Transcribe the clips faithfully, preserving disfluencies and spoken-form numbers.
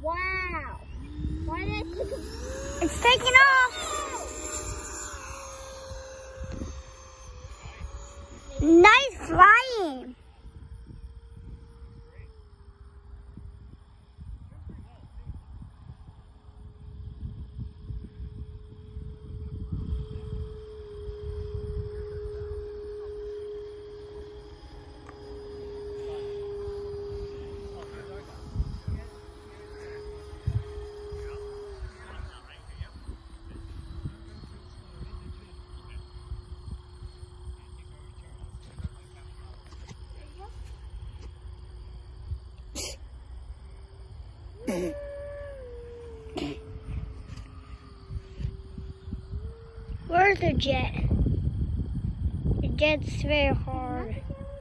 Wow. Why did it take a... It's taking off. Nice flying. Where's the jet? The jet's very hard.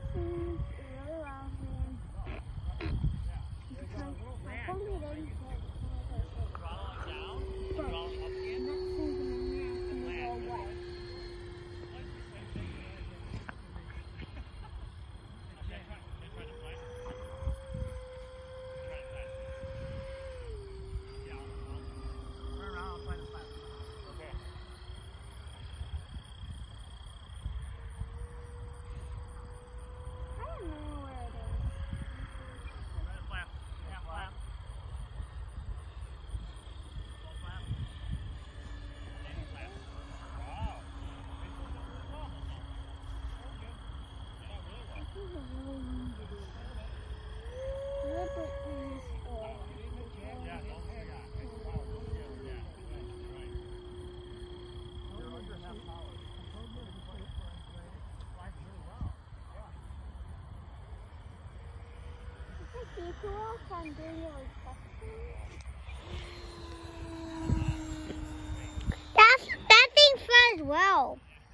That's, that thing flies well.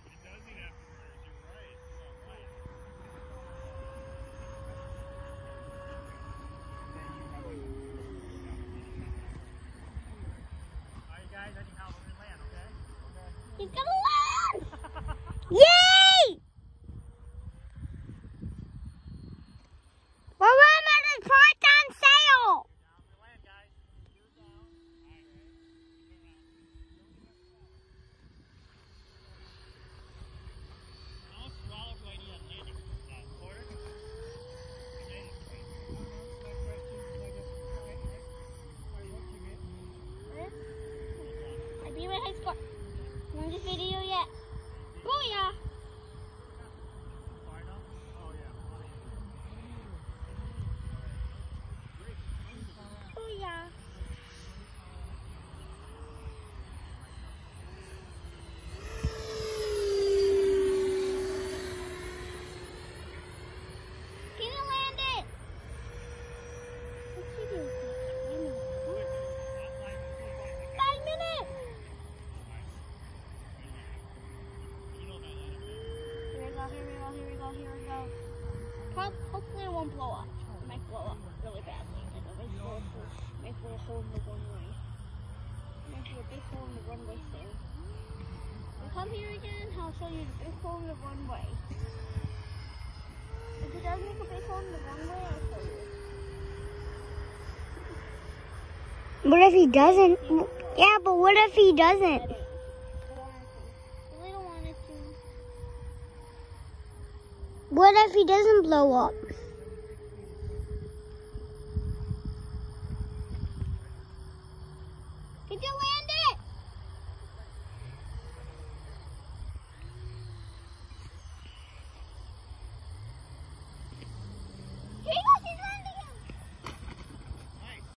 He's gonna land! Yay! We're running the price on sale! I beat my high score. Want this video yet? Booyah! Booyah! Can you land it? What's he doing? Five minutes! Here we go, here we go, here we go, here we go. Pro- Hopefully it won't blow up. It might blow up really badly. Like a big hole, might blow a hole in the runway. Might be a big hole in the runway soon. I'll come here again, I'll show you the big hole in the runway. If it does make a big hole in the runway, I'll show you. What if he doesn't? Yeah, but what if he doesn't? We don't want it to. What if he doesn't blow up? Could you